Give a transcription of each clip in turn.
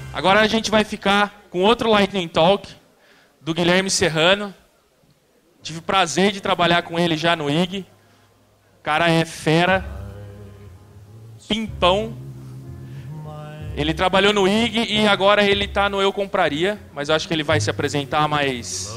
Agora a gente vai ficar com outro Lightning Talk do Guilherme Serrano. Tive o prazer de trabalhar com ele já no IG. O cara é fera, pimpão. Ele trabalhou no IG e agora ele está no Eu Compraria, mas eu acho que ele vai se apresentar mais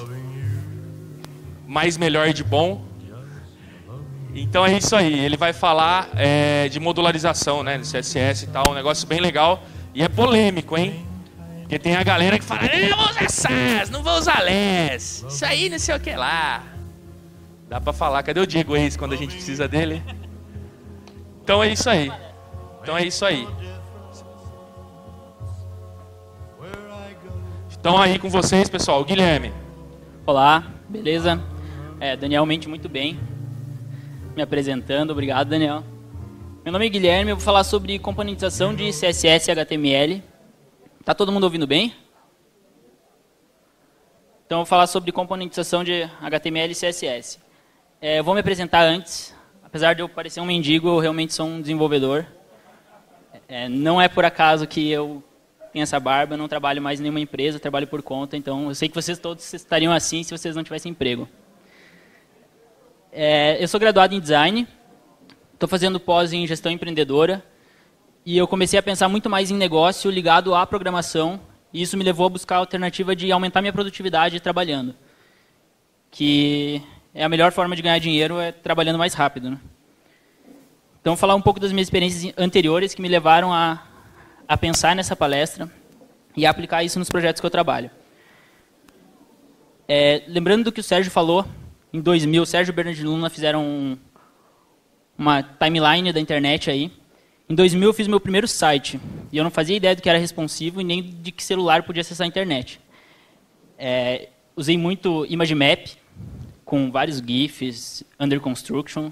melhor e de bom. Então é isso aí, ele vai falar de modularização, né, no CSS e tal, um negócio bem legal. E é polêmico, hein? Porque tem a galera que fala, eu vou usar SAS, não vou usar LES, isso aí não sei o que lá. Dá pra falar, cadê o Diego Reis quando a gente precisa dele? Então é isso aí. Então aí com vocês, pessoal, o Guilherme. Olá, beleza? Daniel mente muito bem. Me apresentando, obrigado, Daniel. Meu nome é Guilherme, eu vou falar sobre componentização de CSS e HTML. Tá todo mundo ouvindo bem? Então eu vou falar sobre componentização de HTML e CSS. Eu vou me apresentar antes. Apesar de eu parecer um mendigo, eu realmente sou um desenvolvedor. Não é por acaso que eu tenho essa barba, eu não trabalho mais em nenhuma empresa, eu trabalho por conta, então eu sei que vocês todos estariam assim se vocês não tivessem emprego. Eu sou graduado em design, estou fazendo pós em gestão empreendedora e eu comecei a pensar muito mais em negócio ligado à programação e isso me levou a buscar a alternativa de aumentar minha produtividade trabalhando, que é a melhor forma de ganhar dinheiro trabalhando mais rápido, né? Então, vou falar um pouco das minhas experiências anteriores que me levaram a pensar nessa palestra e a aplicar isso nos projetos que eu trabalho. Lembrando do que o Sérgio falou, em 2000, o Sérgio e o Bernard Luna fizeram uma timeline da internet aí. Em 2000, eu fiz meu primeiro site, e eu não fazia ideia do que era responsivo e nem de que celular podia acessar a internet. Usei muito ImageMap, com vários GIFs, Under Construction,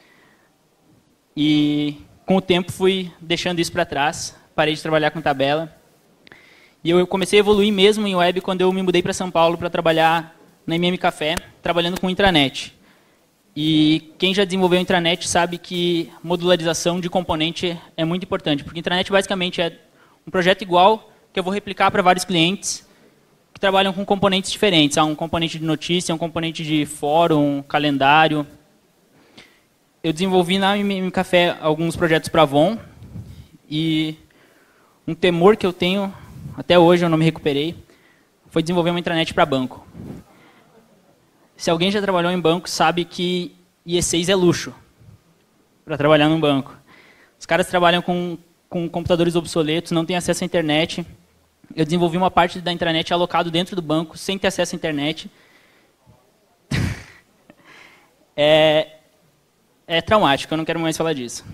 e com o tempo fui deixando isso para trás, parei de trabalhar com tabela. E eu comecei a evoluir mesmo em web quando eu me mudei para São Paulo para trabalhar na MM Café, trabalhando com intranet. E quem já desenvolveu intranet sabe que modularização de componente é muito importante, porque intranet basicamente é um projeto igual que eu vou replicar para vários clientes que trabalham com componentes diferentes. Há um componente de notícia, um componente de fórum, calendário. Eu desenvolvi na MM Café alguns projetos para Avon e um temor que eu tenho, até hoje eu não me recuperei, foi desenvolver uma intranet para banco. Se alguém já trabalhou em banco, sabe que IE6 é luxo para trabalhar num banco. Os caras trabalham com computadores obsoletos, não têm acesso à internet. Eu desenvolvi uma parte da intranet alocado dentro do banco, sem ter acesso à internet. É traumático, eu não quero mais falar disso.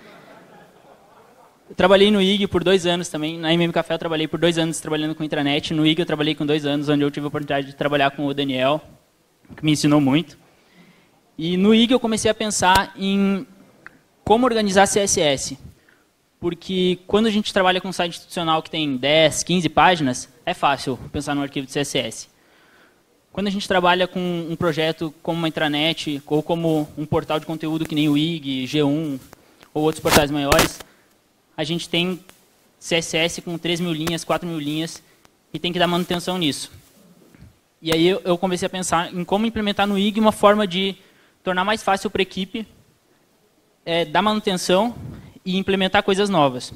Eu trabalhei no IG por 2 anos também. Na MM Café eu trabalhei por 2 anos trabalhando com intranet. No IG eu trabalhei com 2 anos, onde eu tive a oportunidade de trabalhar com o Daniel, que me ensinou muito. E no IG eu comecei a pensar em como organizar CSS. Porque quando a gente trabalha com um site institucional que tem 10, 15 páginas, é fácil pensar no arquivo de CSS. Quando a gente trabalha com um projeto como uma intranet, ou como um portal de conteúdo que nem o IG, G1, ou outros portais maiores, a gente tem CSS com 3.000 linhas, 4.000 linhas, e tem que dar manutenção nisso. E aí eu comecei a pensar em como implementar no IG uma forma de tornar mais fácil para a equipe dar manutenção e implementar coisas novas.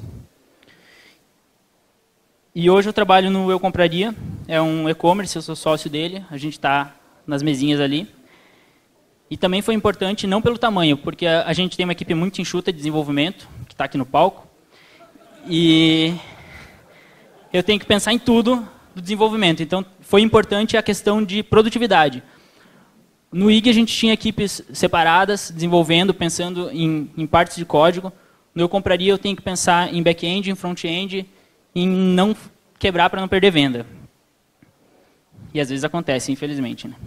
E hoje eu trabalho no Eu Compraria, é um e-commerce, eu sou sócio dele, a gente está nas mesinhas ali. E também foi importante, não pelo tamanho, porque a gente tem uma equipe muito enxuta de desenvolvimento, que está aqui no palco, e eu tenho que pensar em tudo do desenvolvimento. Então, foi importante a questão de produtividade. No IG a gente tinha equipes separadas, desenvolvendo, pensando em partes de código. No Eu Compraria eu tenho que pensar em back-end, em front-end, em não quebrar para não perder venda. E às vezes acontece, infelizmente, né?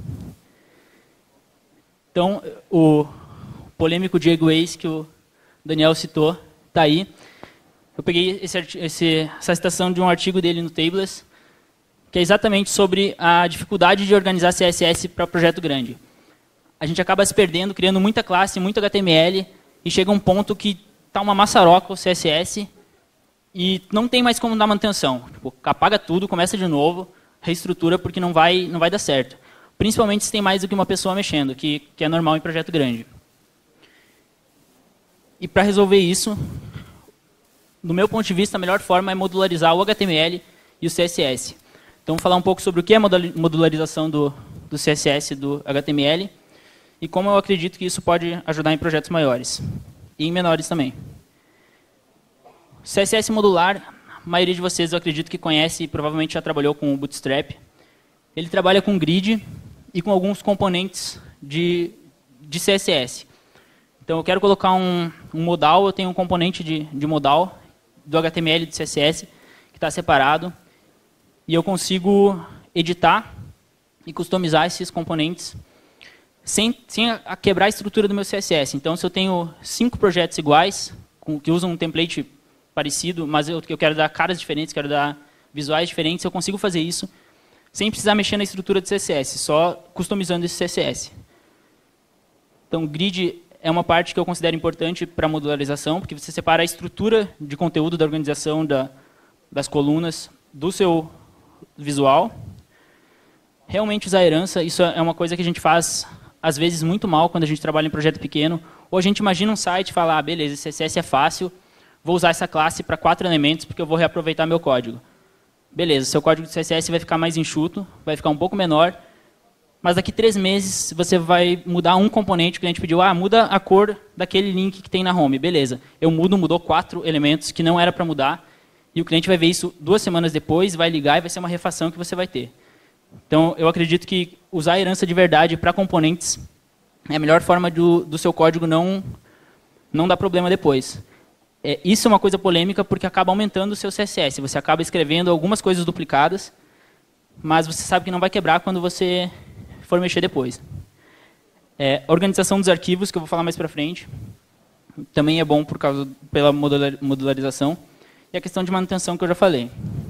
Então, o polêmico Diego Reis, que o Daniel citou, está aí. Eu peguei essa citação de um artigo dele no Tables, que é exatamente sobre a dificuldade de organizar CSS para projeto grande. A gente acaba se perdendo, criando muita classe, muito HTML, e chega um ponto que está uma maçaroca o CSS, e não tem mais como dar manutenção. Tipo, apaga tudo, começa de novo, reestrutura, porque não vai dar certo. Principalmente se tem mais do que uma pessoa mexendo, que é normal em projeto grande. E para resolver isso, do meu ponto de vista, a melhor forma é modularizar o HTML e o CSS. Então, vou falar um pouco sobre o que é modularização do CSS e do HTML e como eu acredito que isso pode ajudar em projetos maiores e em menores também. CSS modular, a maioria de vocês eu acredito que conhece e provavelmente já trabalhou com o Bootstrap. Ele trabalha com grid e com alguns componentes de CSS. Então, eu quero colocar um modal, eu tenho um componente de modal do HTML e do CSS que está separado e eu consigo editar e customizar esses componentes sem quebrar a estrutura do meu CSS. Então, se eu tenho 5 projetos iguais, que usam um template parecido, mas eu quero dar caras diferentes, quero dar visuais diferentes, eu consigo fazer isso sem precisar mexer na estrutura do CSS, só customizando esse CSS. Então, grid é uma parte que eu considero importante para a modularização, porque você separa a estrutura de conteúdo da organização das colunas do seu visual. Realmente usar herança, isso é uma coisa que a gente faz, às vezes, muito mal quando a gente trabalha em projeto pequeno. Ou a gente imagina um site e fala, beleza, esse CSS é fácil, vou usar essa classe para 4 elementos, porque eu vou reaproveitar meu código. Beleza, seu código de CSS vai ficar mais enxuto, vai ficar um pouco menor, mas daqui 3 meses você vai mudar um componente, o cliente pediu, muda a cor daquele link que tem na home. Beleza, eu mudou 4 elementos que não era para mudar, e o cliente vai ver isso 2 semanas depois, vai ligar e vai ser uma refação que você vai ter. Então, eu acredito que usar a herança de verdade para componentes é a melhor forma do seu código não dar problema depois. Isso é uma coisa polêmica porque acaba aumentando o seu CSS. Você acaba escrevendo algumas coisas duplicadas, mas você sabe que não vai quebrar quando você for mexer depois. Organização dos arquivos, que eu vou falar mais para frente, também é bom pela modularização. E a questão de manutenção que eu já falei.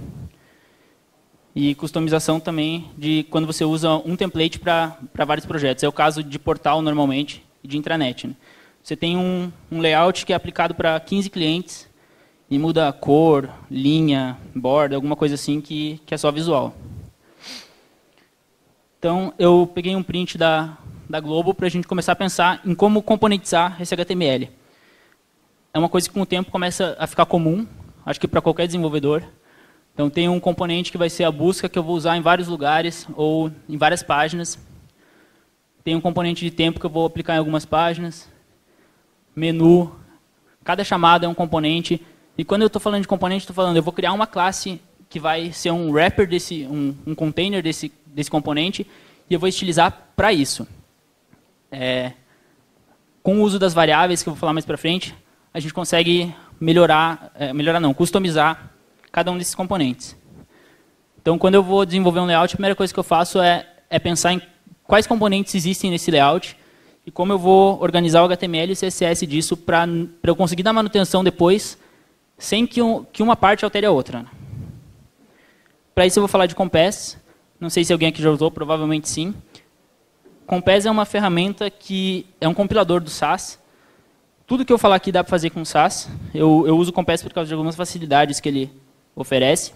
E customização também de quando você usa um template para vários projetos. É o caso de portal, normalmente, e de intranet. Né? Você tem um layout que é aplicado para 15 clientes e muda a cor, linha, borda, alguma coisa assim que é só visual. Então, eu peguei um print da Globo para a gente começar a pensar em como componentizar esse HTML. É uma coisa que com o tempo começa a ficar comum, acho que para qualquer desenvolvedor. Então, tem um componente que vai ser a busca, que eu vou usar em vários lugares ou em várias páginas. Tem um componente de tempo que eu vou aplicar em algumas páginas. Menu. Cada chamada é um componente. E quando eu estou falando de componente, estou falando, eu vou criar uma classe que vai ser um wrapper, um container desse componente, e eu vou estilizar para isso. Com o uso das variáveis, que eu vou falar mais para frente, a gente consegue customizar cada um desses componentes. Então, quando eu vou desenvolver um layout, a primeira coisa que eu faço é pensar em quais componentes existem nesse layout e como eu vou organizar o HTML e o CSS disso para eu conseguir dar manutenção depois, sem que uma parte altere a outra. Para isso, eu vou falar de Compass. Não sei se alguém aqui já usou, provavelmente sim. Compass é uma ferramenta que é um compilador do SAS. Tudo que eu falar aqui dá para fazer com SAS. Eu uso o Compass por causa de algumas facilidades que ele oferece.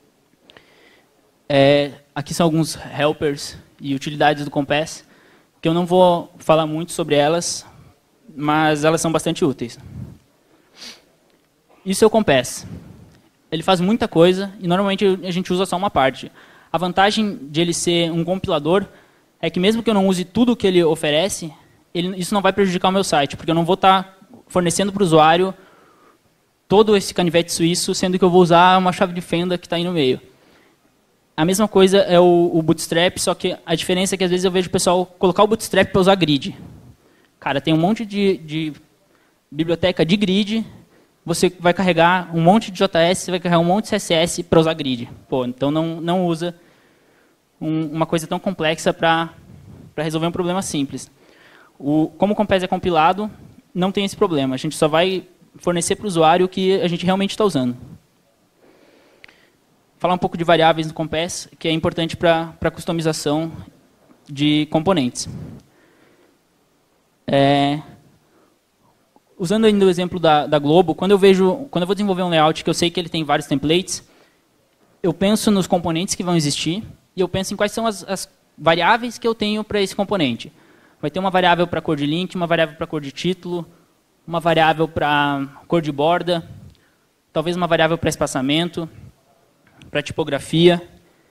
Aqui são alguns helpers e utilidades do Compass, que eu não vou falar muito sobre elas, mas elas são bastante úteis. Isso é o Compass. Ele faz muita coisa e normalmente a gente usa só uma parte. A vantagem de ele ser um compilador é que mesmo que eu não use tudo o que ele oferece, isso não vai prejudicar o meu site, porque eu não vou estar fornecendo para o usuário todo esse canivete suíço, sendo que eu vou usar uma chave de fenda que está aí no meio. A mesma coisa é o Bootstrap, só que a diferença é que às vezes eu vejo o pessoal colocar o Bootstrap para usar grid. Cara, tem um monte de biblioteca de grid, você vai carregar um monte de JS, você vai carregar um monte de CSS para usar grid. Então não usa uma coisa tão complexa para resolver um problema simples. Como o Compass é compilado, não tem esse problema. A gente só vai fornecer para o usuário o que a gente realmente está usando. Falar um pouco de variáveis no Compass, que é importante para a customização de componentes. usando ainda o exemplo da Globo, quando eu vou desenvolver um layout que eu sei que ele tem vários templates, eu penso nos componentes que vão existir e eu penso em quais são as variáveis que eu tenho para esse componente. Vai ter uma variável para cor de link, uma variável para cor de título, uma variável para cor de borda, talvez uma variável para espaçamento, para tipografia.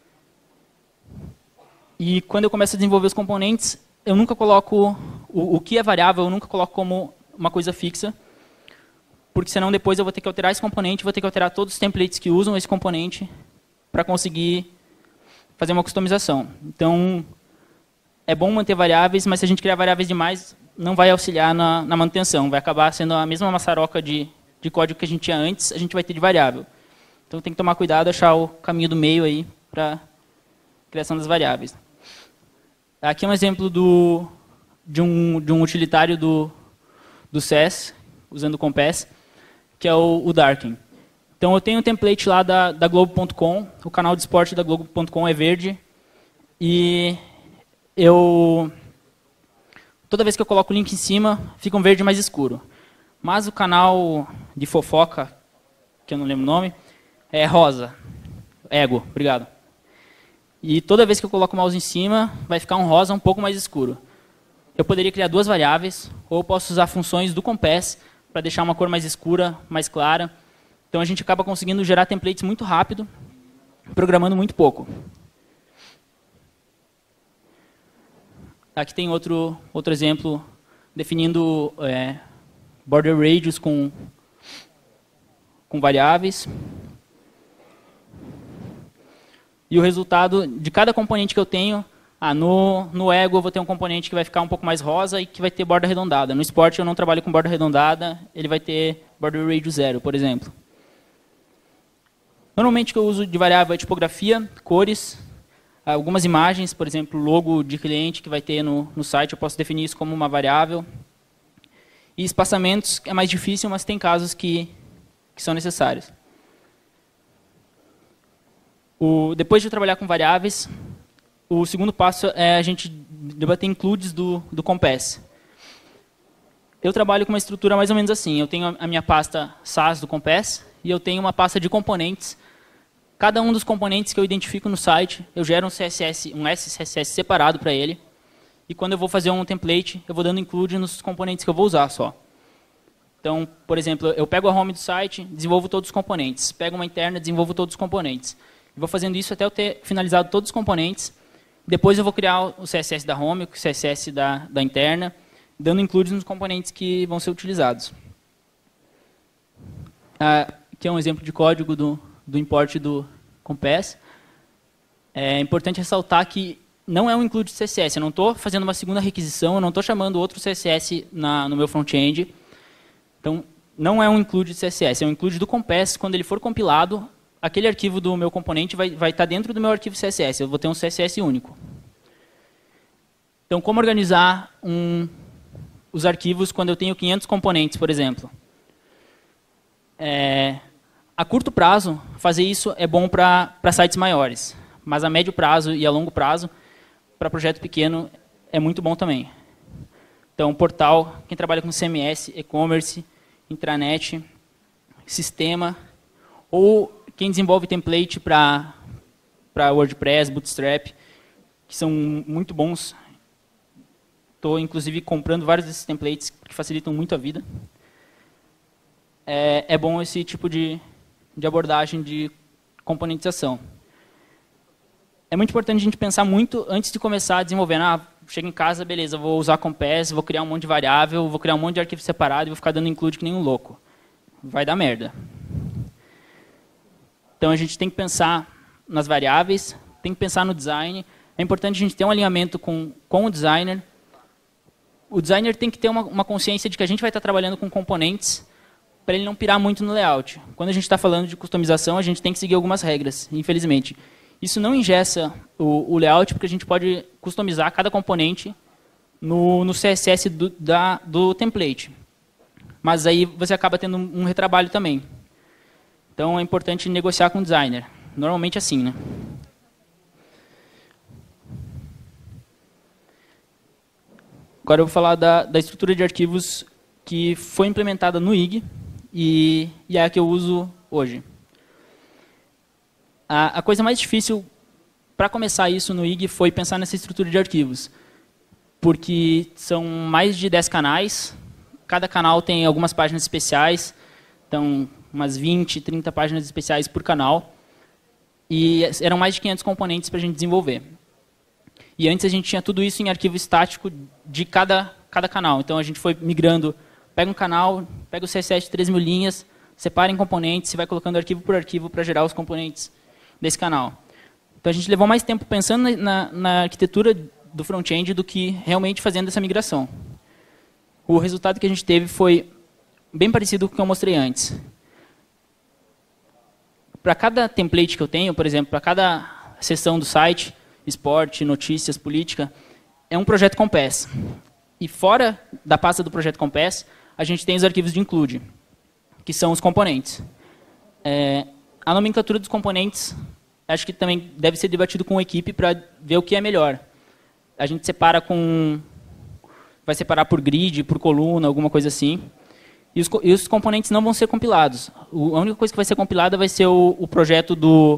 E quando eu começo a desenvolver os componentes, eu nunca coloco o que é variável, eu nunca coloco como uma coisa fixa, porque senão depois eu vou ter que alterar esse componente, vou ter que alterar todos os templates que usam esse componente para conseguir fazer uma customização. Então, é bom manter variáveis, mas se a gente criar variáveis demais, não vai auxiliar na manutenção. Vai acabar sendo a mesma maçaroca de código que a gente tinha antes, a gente vai ter de variável. Então, tem que tomar cuidado, achar o caminho do meio aí para a criação das variáveis. Aqui é um exemplo de um utilitário do SES, usando o Compass, que é o Darken. Então, eu tenho um template lá da Globo.com, o canal de esporte da Globo.com é verde, e toda vez que eu coloco o link em cima, fica um verde mais escuro. Mas o canal de fofoca, que eu não lembro o nome, é rosa. Ego, obrigado. E toda vez que eu coloco o mouse em cima, vai ficar um rosa um pouco mais escuro. Eu poderia criar duas variáveis, ou eu posso usar funções do Compass para deixar uma cor mais escura, mais clara. Então a gente acaba conseguindo gerar templates muito rápido, programando muito pouco. Aqui tem outro exemplo definindo border radius com variáveis. E o resultado de cada componente que eu tenho, no Ego eu vou ter um componente que vai ficar um pouco mais rosa e que vai ter borda arredondada. No Sport eu não trabalho com borda arredondada, ele vai ter border radius 0, por exemplo. Normalmente o que eu uso de variável é tipografia, cores, algumas imagens, por exemplo, logo de cliente que vai ter no site, eu posso definir isso como uma variável. E espaçamentos é mais difícil, mas tem casos que são necessários. Depois de trabalhar com variáveis, o segundo passo é a gente debater includes do Compass. Eu trabalho com uma estrutura mais ou menos assim. Eu tenho a minha pasta SAS do Compass e eu tenho uma pasta de componentes. Cada um dos componentes que eu identifico no site, eu gero um SCSS separado para ele. E quando eu vou fazer um template, eu vou dando include nos componentes que eu vou usar só. Então, por exemplo, eu pego a home do site, desenvolvo todos os componentes. Pego uma interna, desenvolvo todos os componentes. Vou fazendo isso até eu ter finalizado todos os componentes. Depois eu vou criar o CSS da home, o CSS da interna, dando includes nos componentes que vão ser utilizados. Aqui é um exemplo de código do import do Compass. É importante ressaltar que não é um include CSS. Eu não estou fazendo uma segunda requisição, eu não estou chamando outro CSS no meu front-end. Então, não é um include CSS, é um include do Compass. Quando ele for compilado, aquele arquivo do meu componente vai estar dentro do meu arquivo CSS. Eu vou ter um CSS único. Então, como organizar os arquivos quando eu tenho 500 componentes, por exemplo? A curto prazo, fazer isso é bom para sites maiores. Mas a médio prazo e a longo prazo, para projeto pequeno, é muito bom também. Então, portal, quem trabalha com CMS, e-commerce, intranet, sistema, ou quem desenvolve template para WordPress, Bootstrap, que são muito bons. Estou, inclusive, comprando vários desses templates que facilitam muito a vida. É bom esse tipo de abordagem de componentização. É muito importante a gente pensar muito antes de começar a desenvolver. Chego em casa, beleza, vou usar Compass, vou criar um monte de variável, vou criar um monte de arquivo separado e vou ficar dando include que nem um louco. Vai dar merda. Então, a gente tem que pensar nas variáveis, tem que pensar no design. É importante a gente ter um alinhamento com o designer. O designer tem que ter uma consciência de que a gente vai estar trabalhando com componentes para ele não pirar muito no layout. Quando a gente está falando de customização, a gente tem que seguir algumas regras, infelizmente. Isso não engessa o layout, porque a gente pode customizar cada componente no CSS do template. Mas aí você acaba tendo um retrabalho também. Então, é importante negociar com o designer. Normalmente assim, né? Agora eu vou falar da estrutura de arquivos que foi implementada no IG e é a que eu uso hoje. A coisa mais difícil para começar isso no IG foi pensar nessa estrutura de arquivos, porque são mais de 10 canais, cada canal tem algumas páginas especiais, então umas 20, 30 páginas especiais por canal, e eram mais de 500 componentes para a gente desenvolver. E antes a gente tinha tudo isso em arquivo estático de cada canal, então a gente foi migrando, pega um canal, pega o CSS de 3.000 linhas, separa em componentes e vai colocando arquivo por arquivo para gerar os componentes desse canal. Então a gente levou mais tempo pensando na arquitetura do front-end do que realmente fazendo essa migração. O resultado que a gente teve foi bem parecido com o que eu mostrei antes. Para cada template que eu tenho, por exemplo, para cada seção do site, esporte, notícias, política, é um projeto Compass. E fora da pasta do projeto Compass, a gente tem os arquivos de include, que são os componentes. A nomenclatura dos componentes, acho que também deve ser debatido com a equipe para ver o que é melhor. A gente vai separar por grid, por coluna, alguma coisa assim. E os componentes não vão ser compilados. A única coisa que vai ser compilada vai ser o projeto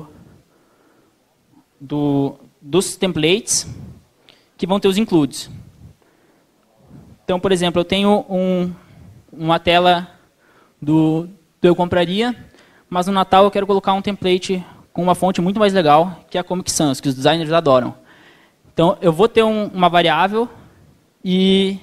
dos templates, que vão ter os includes. Então, por exemplo, eu tenho uma tela do Eu Compraria, mas no Natal eu quero colocar um template com uma fonte muito mais legal, que é a Comic Sans, que os designers adoram. Então, eu vou ter uma variável e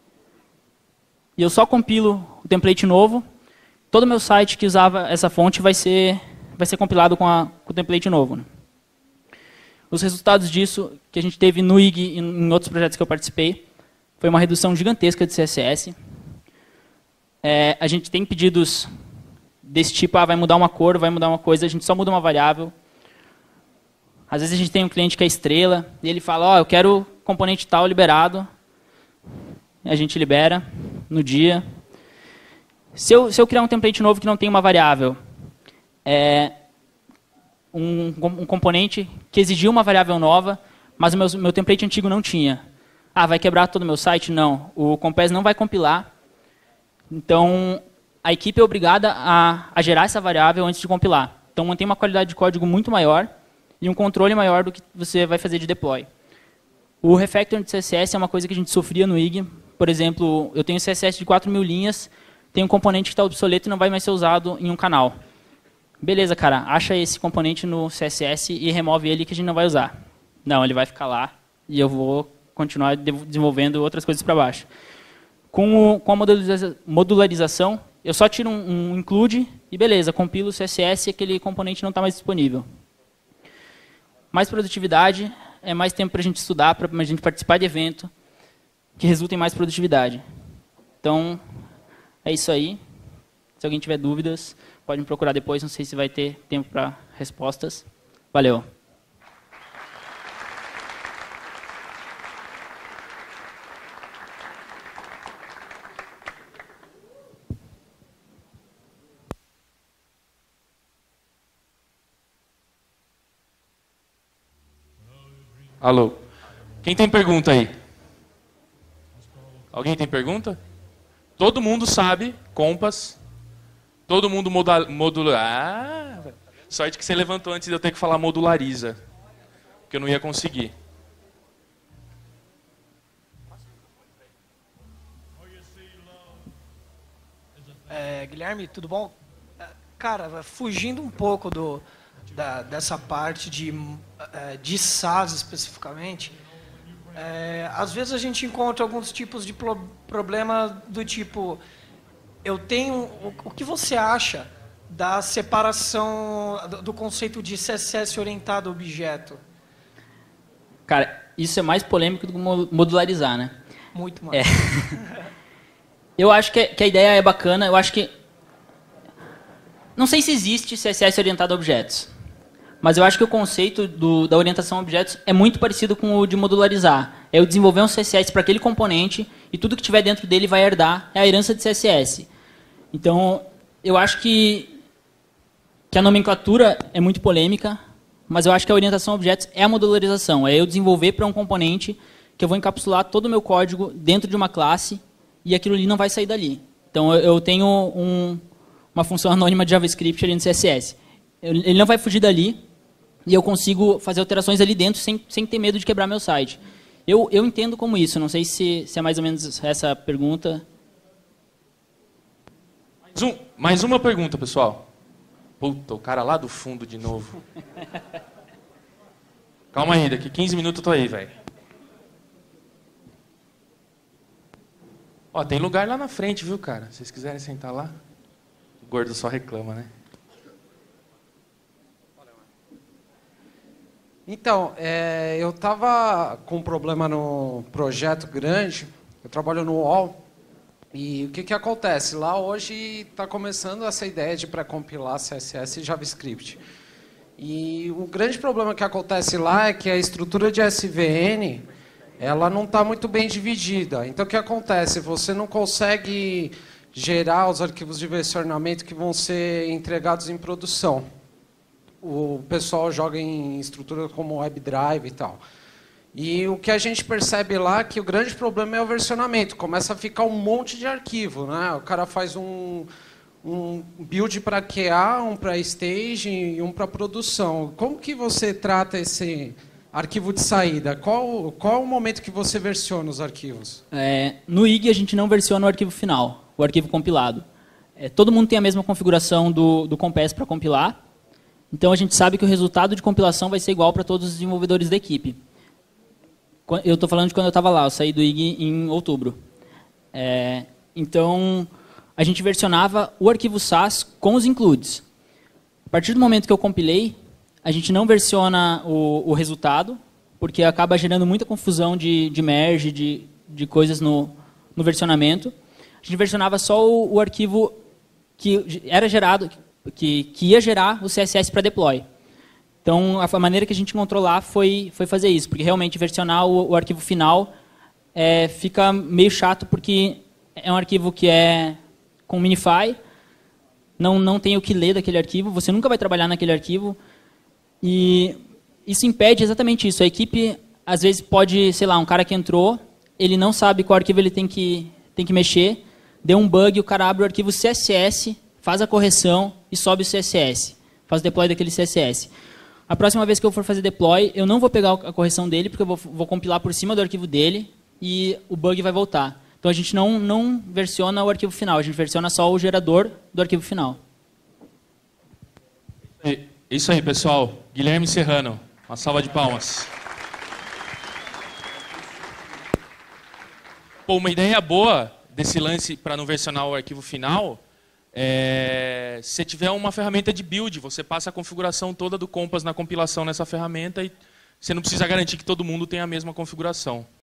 eu só compilo o template novo. Todo o meu site que usava essa fonte vai ser compilado com o template novo, né? Os resultados disso, que a gente teve no IG e em outros projetos que eu participei, foi uma redução gigantesca de CSS. A gente tem pedidos desse tipo, vai mudar uma cor, vai mudar uma coisa, a gente só muda uma variável. Às vezes a gente tem um cliente que é estrela, e ele fala, eu quero componente tal liberado. A gente libera no dia. Se eu criar um template novo que não tem uma variável, um componente que exigiu uma variável nova, mas o meu template antigo não tinha. Vai quebrar todo o meu site? Não. O Compass não vai compilar. Então, a equipe é obrigada a gerar essa variável antes de compilar. Então, mantém uma qualidade de código muito maior e um controle maior do que você vai fazer de deploy. O refactor de CSS é uma coisa que a gente sofria no IG. Por exemplo, eu tenho CSS de 4.000 linhas, tem um componente que está obsoleto e não vai mais ser usado em um canal. Beleza, cara, acha esse componente no CSS e remove ele que a gente não vai usar. Não, ele vai ficar lá e eu vou continuar desenvolvendo outras coisas para baixo. Com a modularização, eu só tiro um include e beleza, compilo o CSS e aquele componente não está mais disponível. Mais produtividade, é mais tempo para a gente estudar, para a gente participar de evento, que resulta em mais produtividade. Então, é isso aí. Se alguém tiver dúvidas, pode me procurar depois, não sei se vai ter tempo para respostas. Valeu. Alô? Quem tem pergunta aí? Alguém tem pergunta? Todo mundo sabe, Compass. Todo mundo modular. Sorte que você levantou antes de eu ter que falar modulariza. Porque eu não ia conseguir. Guilherme, tudo bom? Cara, fugindo um pouco dessa parte de SaaS especificamente, às vezes a gente encontra alguns tipos de problema do tipo, o que você acha da separação do conceito de CSS orientado a objeto? Cara, isso é mais polêmico do que modularizar, né? Muito mais. Eu acho que a ideia é bacana, eu acho que... Não sei se existe CSS orientado a objetos, mas eu acho que o conceito da orientação a objetos é muito parecido com o de modularizar. É eu desenvolver um CSS para aquele componente e tudo que tiver dentro dele vai herdar, é a herança de CSS. Então, eu acho que a nomenclatura é muito polêmica, mas eu acho que a orientação a objetos é a modularização. É eu desenvolver para um componente que eu vou encapsular todo o meu código dentro de uma classe e aquilo ali não vai sair dali. Então, eu tenho uma função anônima de JavaScript ali no CSS. Ele não vai fugir dali e eu consigo fazer alterações ali dentro sem ter medo de quebrar meu site. Eu entendo como isso, não sei se é mais ou menos essa a pergunta. Mais uma pergunta, pessoal. Puta, o cara lá do fundo de novo. Calma aí, daqui 15 minutos eu tô aí, velho. Ó, tem lugar lá na frente, viu, cara? Se vocês quiserem sentar lá. O gordo só reclama, né? Então, eu estava com um problema no projeto grande, eu trabalho no UOL, e o que acontece? Lá hoje está começando essa ideia de pré-compilar CSS e JavaScript. E o grande problema que acontece lá é que a estrutura de SVN ela não está muito bem dividida. Então, o que acontece? Você não consegue gerar os arquivos de versionamento que vão ser entregados em produção. O pessoal joga em estrutura como WebDrive e tal. E o que a gente percebe lá é que o grande problema é o versionamento. Começa a ficar um monte de arquivo, né? O cara faz um build para QA, um para stage e um para produção. Como que você trata esse arquivo de saída? Qual é o momento que você versiona os arquivos? No IG a gente não versiona o arquivo final, o arquivo compilado. Todo mundo tem a mesma configuração do Compass para compilar. Então, a gente sabe que o resultado de compilação vai ser igual para todos os desenvolvedores da equipe. Eu estou falando de quando eu estava lá, eu saí do IG em outubro. Então, a gente versionava o arquivo SAS com os includes. A partir do momento que eu compilei, a gente não versiona o resultado, porque acaba gerando muita confusão de merge, de coisas no versionamento. A gente versionava só o arquivo que era gerado, que ia gerar o CSS para deploy. Então, a maneira que a gente encontrou lá foi fazer isso, porque realmente versionar o arquivo final fica meio chato, porque é um arquivo que é com Minify, não tem o que ler daquele arquivo, você nunca vai trabalhar naquele arquivo, e isso impede exatamente isso. A equipe, às vezes, pode, sei lá, um cara que entrou, ele não sabe qual arquivo ele tem que mexer, deu um bug, o cara abre o arquivo CSS, faz a correção e sobe o CSS. Faz o deploy daquele CSS. A próxima vez que eu for fazer deploy, eu não vou pegar a correção dele, porque eu vou compilar por cima do arquivo dele e o bug vai voltar. Então, a gente não versiona o arquivo final, a gente versiona só o gerador do arquivo final. Isso aí, pessoal. Guilherme Serrano. Uma salva de palmas. Pô, uma ideia boa desse lance para não versionar o arquivo final... se você tiver uma ferramenta de build, você passa a configuração toda do Compass na compilação nessa ferramenta e você não precisa garantir que todo mundo tenha a mesma configuração.